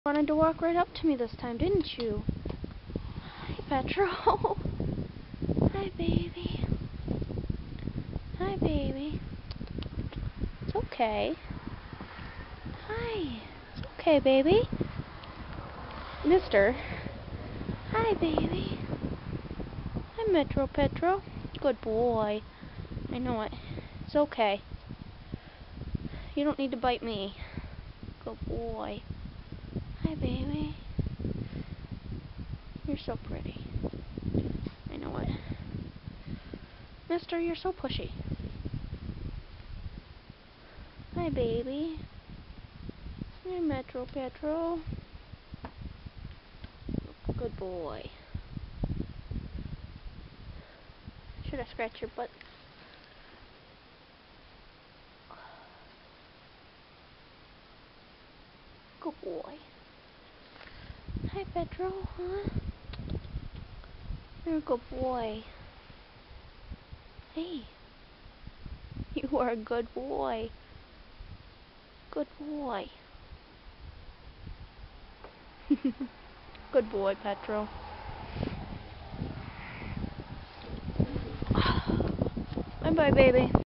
Wanted to walk right up to me this time, didn't you? Hi, Petro. Hi, baby. Hi, baby. It's okay. Hi. It's okay, baby. Mister. Hi, baby. Hi, Petro. Good boy. I know it. It's okay. You don't need to bite me. Good boy. Hi, baby. You're so pretty. I know it. Mister, you're so pushy. Hi, baby. Hi, Petro. Good boy. Should I scratch your butt? Good boy. Hi, Petro, huh? You're a good boy. Hey. You are a good boy. Good boy. Good boy, Petro. Bye-bye, baby.